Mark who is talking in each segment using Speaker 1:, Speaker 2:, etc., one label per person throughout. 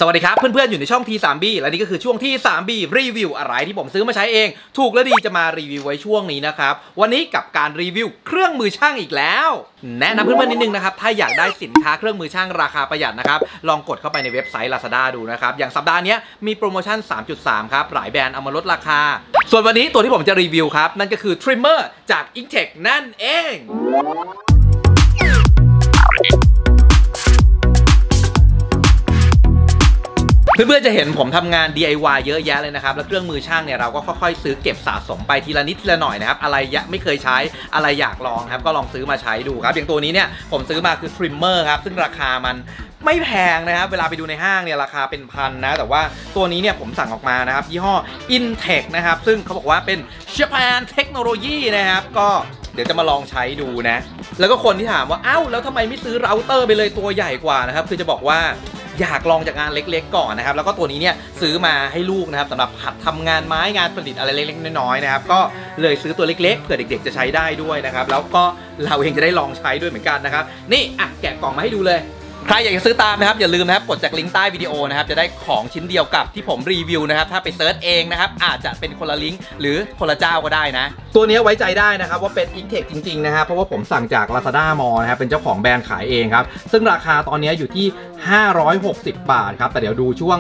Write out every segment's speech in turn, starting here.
Speaker 1: สวัสดีครับเพื่อนๆอยู่ในช่อง T3B และนี่ก็คือช่วงที่ 3B รีวิวอะไรที่ผมซื้อมาใช้เองถูกและดีจะมารีวิวไว้ช่วงนี้นะครับวันนี้กับการรีวิวเครื่องมือช่างอีกแล้วแนะนำเพื่อนๆนิดนึงนะครับถ้าอยากได้สินค้าเครื่องมือช่างราคาประหยัดนะครับลองกดเข้าไปในเว็บไซต์ Lazada ดูนะครับอย่างสัปดาห์นี้มีโปรโมชั่น 3.3 ครับหลายแบรนด์เอามาลดราคาส่วนวันนี้ตัวที่ผมจะรีวิวครับนั่นก็คือ Trimmer จาก Intech นั่นเองเพื่อนๆจะเห็นผมทำงาน DIY เยอะแยะเลยนะครับแล้วเครื่องมือช่างเนี่ยเราก็ค่อยๆซื้อเก็บสะสมไปทีละนิดทีละหน่อยนะครับอะไรไม่เคยใช้อะไรอยากลองครับก็ลองซื้อมาใช้ดูครับอย่างตัวนี้เนี่ยผมซื้อมาคือ Trimmer ครับซึ่งราคามันไม่แพงนะครับเวลาไปดูในห้างเนี่ยราคาเป็นพันนะแต่ว่าตัวนี้เนี่ยผมสั่งออกมานะครับยี่ห้อ Intech นะครับซึ่งเขาบอกว่าเป็น Japan Technology นะครับก็เดี๋ยวจะมาลองใช้ดูนะแล้วก็คนที่ถามว่าอ้าวแล้วทำไมไม่ซื้อเราเตอร์ไปเลยตัวใหญ่กว่านะครับคือจะบอกว่าอยากลองจากงานเล็กๆก่อนนะครับแล้วก็ตัวนี้เนี่ยซื้อมาให้ลูกนะครับสำหรับหัดทำงานไม้งานประดิษฐ์อะไรเล็กๆน้อยๆนะครับก็เลยซื้อตัวเล็กๆเผื่อเด็กๆจะใช้ได้ด้วยนะครับแล้วก็เราเองจะได้ลองใช้ด้วยเหมือนกันนะครับนี่อ่ะแกะกล่องมาให้ดูเลยใครอยากจะซื้อตามนะครับอย่าลืมนะครับกดจากลิงก์ใต้วิดีโอนะครับจะได้ของชิ้นเดียวกับที่ผมรีวิวนะครับถ้าไปเซิร์ชเองนะครับอาจจะเป็นคนละลิงก์หรือคนละเจ้าก็ได้นะตัวนี้ไว้ใจได้นะครับว่าเป็น Intech จริงๆนะครับเพราะว่าผมสั่งจาก Lazada Mall นะครับเป็นเจ้าของแบรนด์ขายเองครับซึ่งราคาตอนนี้อยู่ที่560 บาทครับแต่เดี๋ยวดูช่วง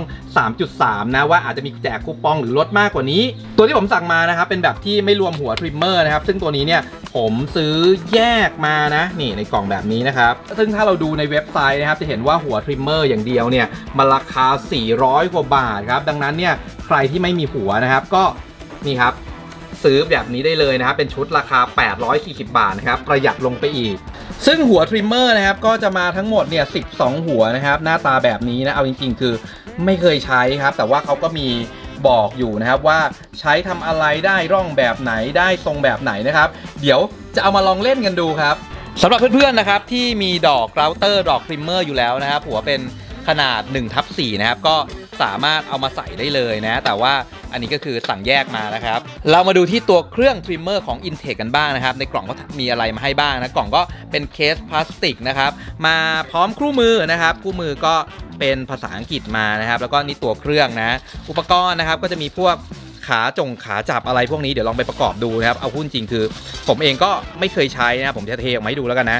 Speaker 1: 3.3 นะว่าอาจจะมีแจกคูปองหรือลดมากกว่านี้ตัวที่ผมสั่งมานะครับเป็นแบบที่ไม่รวมหัว Trimmer นะครับซึ่งตัวนี้เนี่ยผมซื้อแยกมานะนี่ในกล่องแบบนี้นะครับซึ่งถ้าเราดูในเว็บไซต์นะครับจะเห็นว่าหัว Trimmer อย่างเดียวเนี่ยมันราคา400 กว่าบาทครับดังนั้นเนี่ยใครที่ไม่มีหัวนะครับก็นี่ครับซื้อแบบนี้ได้เลยนะครับเป็นชุดราคา840 บาทนะครับประหยัดลงไปอีกซึ่งหัว Trimmer นะครับก็จะมาทั้งหมดเนี่ย12หัวนะครับหน้าตาแบบนี้นะเอาจริงๆคือไม่เคยใช้ครับแต่ว่าเขาก็มีบอกอยู่นะครับว่าใช้ทำอะไรได้ร่องแบบไหนได้ทรงแบบไหนนะครับเดี๋ยวจะเอามาลองเล่นกันดูครับสำหรับเพื่อนๆนะครับที่มีดอกเราเตอร์ดอก Trimmer อยู่แล้วนะครับหัวเป็นขนาด 1/4 นะครับก็สามารถเอามาใส่ได้เลยนะแต่ว่าอันนี้ก็คือสั่งแยกมานะครับเรามาดูที่ตัวเครื่อง Trimmer ของ Intech กันบ้างนะครับในกล่องก็มีอะไรมาให้บ้างนะกล่องก็เป็นเคสพลาสติกนะครับมาพร้อมคู่มือนะครับคู่มือก็เป็นภาษาอังกฤษมานะครับแล้วก็นี่ตัวเครื่องนะอุปกรณ์นะครับก็จะมีพวกขาจับอะไรพวกนี้เดี๋ยวลองไปประกอบดูนะครับเอาพูดจริงคือผมเองก็ไม่เคยใช้นะผมจะเทออกมาให้ดูแล้วกันนะ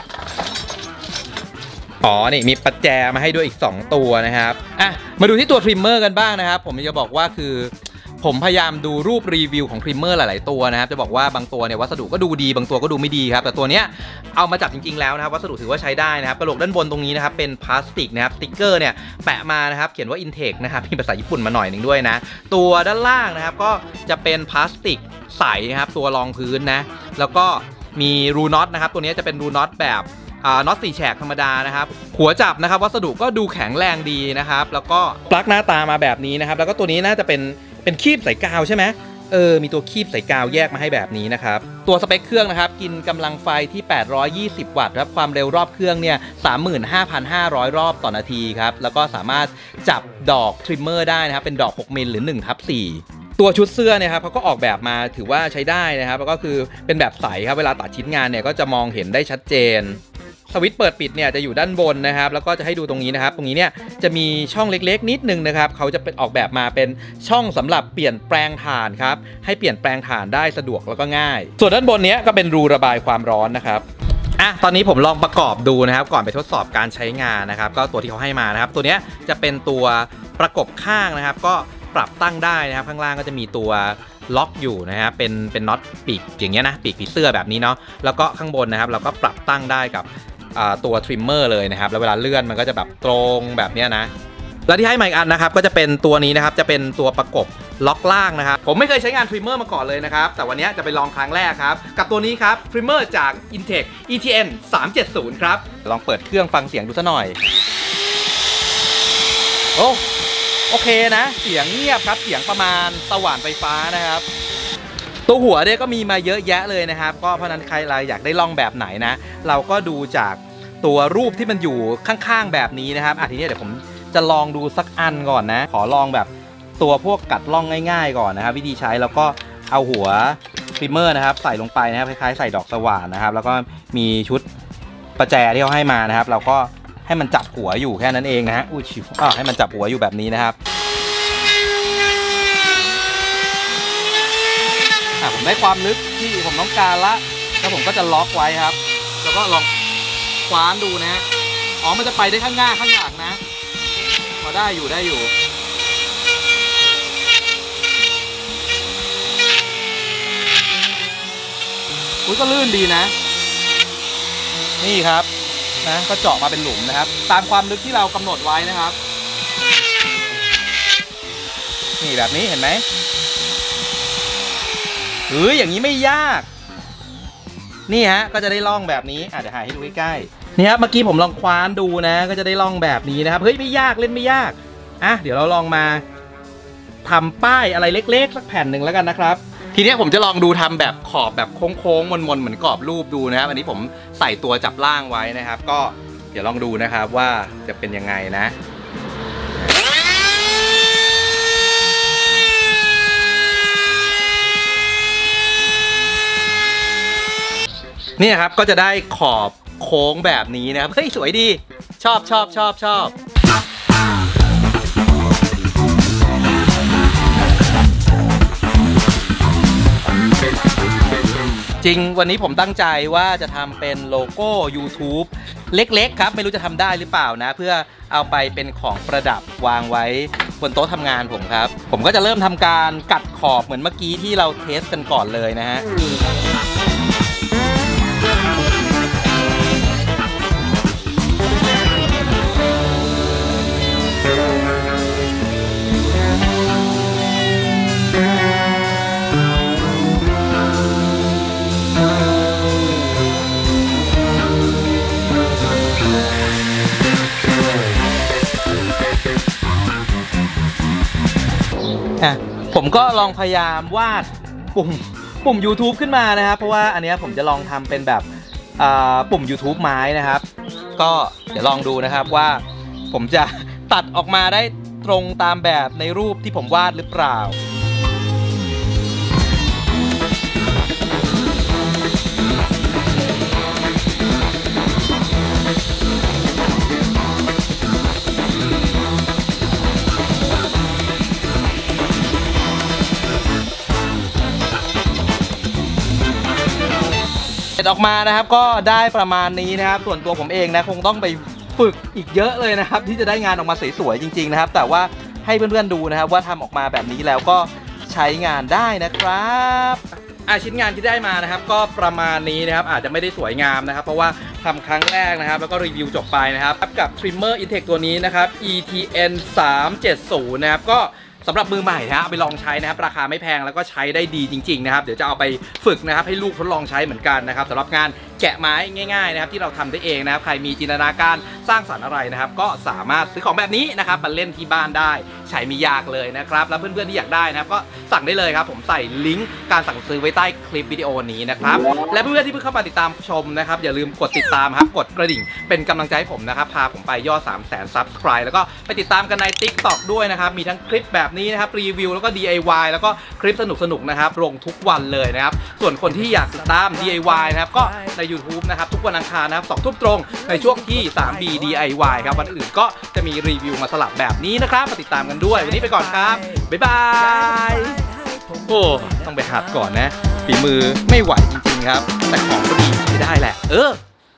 Speaker 1: อ๋อนี่มีปัจแจมาให้ด้วยอีก2ตัวนะครับอ่ะมาดูที่ตัว Trimmer กันบ้างนะครับผมจะบอกว่าคือผมพยายามดูรูปรีวิวของ Trimmer หลายๆตัวนะครับจะบอกว่าบางตัวเนี่ยวัสดุก็ดูดีบางตัวก็ดูไม่ดีครับแต่ตัวเนี้ยเอามาจับจริงๆแล้วนะครับวัสดุถือว่าใช้ได้นะครับกระโหลกด้านบนตรงนี้นะครับเป็นพลาสติกนะครับสติ๊กเกอร์เนี่ยแปะมานะครับเขียนว่า Intech นะครับมีภาษาญี่ปุ่นมาหน่อยหนึ่งด้วยนะตัวด้านล่างนะครับก็จะเป็นพลาสติกใสนะครับตัวรองพื้นนะแล้วก็มีรูน็อตนะครับตัวนี้จะเป็นรูน็อตแบบน็อต4 แฉกธรรมดานะครับหัวจับนะครับวัสดุก็ดูแข็งแรงดีนะครับแล้วก็ปลั๊กหน้าตามาแบบนี้นะครับแล้วก็ตัวนี้น่าจะเป็นคีบใส่กาวใช่ไหมมีตัวคีบใส่กาวแยกมาให้แบบนี้นะครับตัวสเปคเครื่องนะครับกินกำลังไฟที่820 วัตต์ครับความเร็วรอบเครื่องเนี่ย 35,500 รอบต่อนาทีครับแล้วก็สามารถจับดอก Trimmer ได้นะครับเป็นดอก6มิลหรือ 1/4ตัวชุดเสื้อเนี่ยครับเขาก็ออกแบบมาถือว่าใช้ได้นะครับแล้วก็คือเป็นแบบใสครับเวลาตัดชิ้นงานเนี่ยก็จะมองเห็นได้ชัดเจนสวิตช์เปิดปิดเนี่ยจะอยู่ด้านบนนะครับแล้วก็จะให้ดูตรงนี้นะครับตรงนี้เนี่ยจะมีช่องเล็กๆนิดนึงนะครับเขาจะเป็นออกแบบมาเป็นช่องสำหรับเปลี่ยนแปลงถ่านครับให้เปลี่ยนแปลงถ่านได้สะดวกแล้วก็ง่ายส่วนด้านบนนี้ก็เป็นรูระบายความร้อนนะครับตอนนี้ผมลองประกอบดูนะครับก่อนไปทดสอบการใช้งานนะครับก็ตัวที่เขาให้มานะครับตัวนี้จะเป็นตัวประกบข้างนะครับก็ปรับตั้งได้นะครับข้างล่างก็จะมีตัวล็อกอยู่นะครับเป็นน็อตปีกอย่างเงี้ยนะปีกผีเสื้อแบบนี้เนาะแล้วก็ข้างบนนะครับเราก็ปรับตั้งได้กับตัว Trimmer เลยนะครับแล้วเวลาเลื่อนมันก็จะแบบตรงแบบนี้นะแล้วที่ให้มาอีกอันนะครับก็จะเป็นตัวนี้นะครับจะเป็นตัวประกบล็อกล่างนะครับผมไม่เคยใช้งาน Trimmer มาก่อนเลยนะครับแต่วันนี้จะไปลองครั้งแรกครับกับตัวนี้ครับ Trimmer จาก Intech ETN 370ครับลองเปิดเครื่องฟังเสียงดูซะหน่อยโอเคนะเสียงเงียบครับเสียงประมาณสว่านไฟฟ้านะครับตัวหัวเนี่ยก็มีมาเยอะแยะเลยนะครับก็เพราะนั้นใครอยากได้ล่องแบบไหนนะเราก็ดูจากตัวรูปที่มันอยู่ข้างๆแบบนี้นะครับทีนี้เดี๋ยวผมจะลองดูสักอันก่อนนะขอลองแบบตัวพวกกัดล่องง่ายๆก่อนนะครับวิธีใช้แล้วก็เอาหัว Trimmer นะครับใส่ลงไปนะครับคล้ายๆใส่ดอกสว่านนะครับแล้วก็มีชุดประแจที่เขาให้มานะครับเราก็ให้มันจับหัวอยู่แค่นั้นเองนะฮะอุ้ยชิวให้มันจับหัวอยู่แบบนี้นะครับผมได้ความลึกที่ผมต้องการละแล้วผมก็จะล็อกไว้ครับแล้วก็ลองคว้านดูนะฮะอ๋อมันจะไปได้ข้างหน้าข้างหลังนะพอได้อยู่อุ้ยก็ลื่นดีนะนี่ครับนะก็เจาะมาเป็นหลุมนะครับตามความลึกที่เรากำหนดไว้นะครับนี่แบบนี้เห็นไหมอย่างนี้ไม่ยากนี่ฮะก็จะได้ร่องแบบนี้เดี๋ยวหาให้ดูใกล้ๆนี่ครับเมื่อกี้ผมลองคว้านดูนะก็จะได้ร่องแบบนี้นะครับเฮ้ยไม่ยากเล่นไม่ยากเดี๋ยวเราลองมาทำป้ายอะไรเล็กๆสักแผ่นหนึ่งแล้วกันนะครับทีนี้ผมจะลองดูทำแบบขอบแบบโค้งๆมนๆเหมือนกรอบรูปดูนะครับอันนี้ผมใส่ตัวจับล่างไว้นะครับก็เดี๋ยวลองดูนะครับว่าจะเป็นยังไงนะนี่ครับก็จะได้ขอบโค้งแบบนี้นะครับเฮ้ยสวยดีชอบจริงวันนี้ผมตั้งใจว่าจะทำเป็นโลโก้ YouTube เล็กๆครับไม่รู้จะทำได้หรือเปล่านะเพื่อเอาไปเป็นของประดับวางไว้บนโต๊ะทำงานผมครับผมก็จะเริ่มทำการกัดขอบเหมือนเมื่อกี้ที่เราเทสกันก่อนเลยนะฮะผมก็ลองพยายามวาดปุ่ม YouTube ขึ้นมานะครับเพราะว่าอันนี้ผมจะลองทำเป็นแบบปุ่ม YouTube ไม้นะครับก็เดี๋ยวลองดูนะครับว่าผมจะตัดออกมาได้ตรงตามแบบในรูปที่ผมวาดหรือเปล่าออกมานะครับก็ได้ประมาณนี้นะครับส่วนตัวผมเองนะคงต้องไปฝึกอีกเยอะเลยนะครับที่จะได้งานออกมาสวยๆจริงๆนะครับแต่ว่าให้เพื่อนๆดูนะครับว่าทำออกมาแบบนี้แล้วก็ใช้งานได้นะครับชิ้นงานที่ได้มานะครับก็ประมาณนี้นะครับอาจจะไม่ได้สวยงามนะครับเพราะว่าทำครั้งแรกนะครับแล้วก็รีวิวจบไปนะครับกับ Trimmer Intech ตัวนี้นะครับ ETN 370นะครับก็สำหรับมือใหม่นะเอาไปลองใช้นะครับราคาไม่แพงแล้วก็ใช้ได้ดีจริงๆนะครับเดี๋ยวจะเอาไปฝึกนะครับให้ลูกทดลองใช้เหมือนกันนะครับสำหรับงานแกะไม้ง่ายๆนะครับที่เราทำได้เองนะครับใครมีจินตนาการสร้างสรรค์อะไรนะครับก็สามารถซื้อของแบบนี้นะครับมาเล่นที่บ้านได้ใช้ไม่ยากเลยนะครับแล้วเพื่อนๆที่อยากได้นะครับก็สั่งได้เลยครับผมใส่ลิงก์การสั่งซื้อไว้ใต้คลิปวิดีโอนี้นะครับและเพื่อนๆที่เพิ่งเข้ามาติดตามชมนะครับอย่าลืมกดติดตามครับกดกระดิ่งเป็นกำลังใจให้ผมนะครับพาผมไปยอด 300,000 Subscribe แล้วก็ไปติดตามกันใน TikTok ด้วยนะครับมีทั้งคลิปแบบนี้นะครับรีวิวแล้วก็ DIY แล้วก็คลิปสนุกๆนะครับลงทุกวันเลยนะครับส่วนคนที่อยากติดตาม DIY นะครับก็ใน YouTube นะครับทุกวันอังคารนะครับ 20:00 น.ตรงในช่วงที่ 3B DIY ครับวันอื่นก็จะมีรีวิวมาสลับแบบนี้นะครับมาติดตามกันด้วยวันนี้ไปก่อนครับบ๊ายบายโอ้ต้องไปหัดก่อนนะฝีมือไม่ไหวจริงๆครับแต่ของก็ดีใช้ได้แหละ